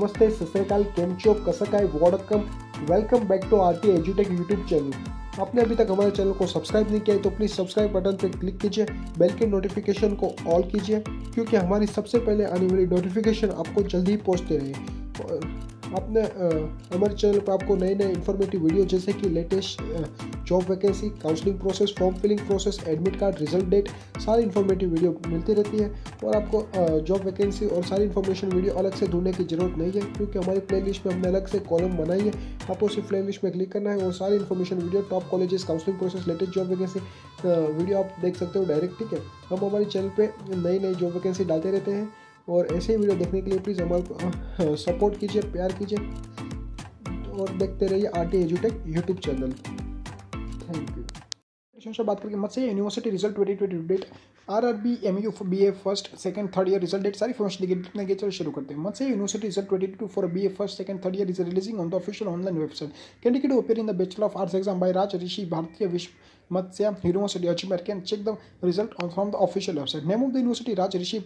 नमस्ते, सत श्री अकाल, केम छो, कसं काय, वॉडकम, वेलकम बैक टू आरटी एजुटेक यूट्यूब चैनल। आपने अभी तक हमारे चैनल को सब्सक्राइब नहीं किया है तो प्लीज़ सब्सक्राइब बटन पर क्लिक कीजिए, बेल के नोटिफिकेशन को ऑल कीजिए क्योंकि हमारी सबसे पहले आने वाली नोटिफिकेशन आपको जल्दी ही पहुँचते रहे। आपने हमारे चैनल पर आपको नए नए इन्फॉर्मेटिव वीडियो जैसे कि latest job vacancy, counselling process, form filling process, admit card, result date, सारी इन्फॉर्मेटिव वीडियो मिलती रहती है। और आपको जॉब वैकेंसी और सारी इन्फॉर्मेशन वीडियो अलग से ढूंढने की ज़रूरत नहीं है क्योंकि हमारी प्लेलिस्ट में हमने अलग से कॉलम बनाई है। आपको सिर्फ प्लेलिस्ट में क्लिक करना है और सारी information video, top colleges, counselling process, latest job vacancy video आप देख सकते हो डायरेक्ट। ठीक है, हम हमारे चैनल पर नई नई जॉब वैकेंसी डालते रहते हैं और ऐसे ही वीडियो देखने के लिए प्लीज़ हमारे सपोर्ट कीजिए, प्यार कीजिए और देखते रहिए आरटी एजुटेक यूट्यूब चैनल। Thank you. से बात करके Matsya university result 2020 date, RRB MU BA first second third year result date, सारी इन्फॉर्मेशन देखिए। चलो शुरू करते हैं। Matsya university result 2022 for BA first second third year is releasing on the official online website. Candidate appear in the bachelor of arts exam by Raj Rishi Bhartiya Vishwa Matsya university Ajmer can check the result from the official website. Name of the university Raj Rishi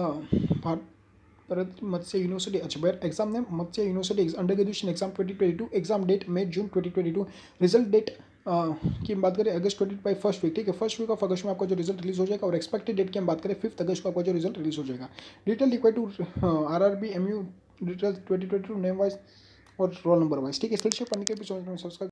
Matsya university Ajmer. Exam name Matsya university under graduation exam 2022। Exam date May June 2022। Result date की हम बात करें अगस्त 20 first week. ठीक है, first week of अगस्त में आपका जो result release हो जाएगा और एक्सपेक्टेड डेट की हम बात करें 5 अगस्त को आपका जो रिजल्ट रिलीज हो जाएगा। Detail required to RRB MU details 2022 name wise और रोल नंबर वाइज। ठीक है, स्टडी पढ़ने के भी सब्सक्राइब